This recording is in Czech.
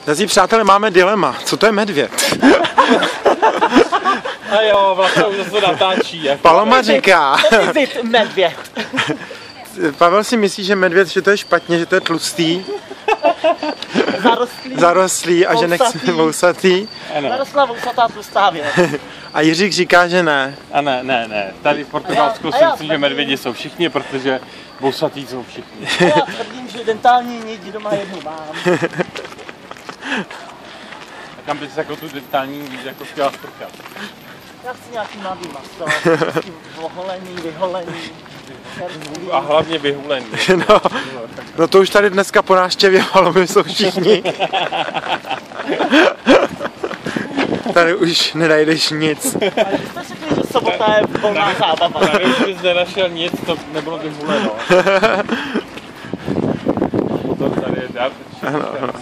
Drazí přátelé, máme dilema. Co to je medvěd? A jo, vlastně už to natáčí. Paloma říká. Medvěd. Pavel si myslí, že medvěd, že to je špatně, že to je tlustý. Zarostlý a že nechce vousatý. Zarostlá vousatá tlustá věc. A Jiřík říká, že ne. A ne. Tady v Portugalsku si myslím, že medvědi jsou všichni, protože vousatý jsou všichni. A já tvrdím, že dentální nit doma jednu mám. A kam bys jako tu dentální nit jako chtěla strkat? Já chci nějaký mladý maso, oholený, vyholený. A hlavně vyhulený. No to už tady dneska po návštěvě Halomy jsou všichni. Tady už nenajdeš nic. Jste řekli, že sobota je volná zábava. Tady už bys nenašel nic, to nebylo vyhuleno. A potom tady je dál.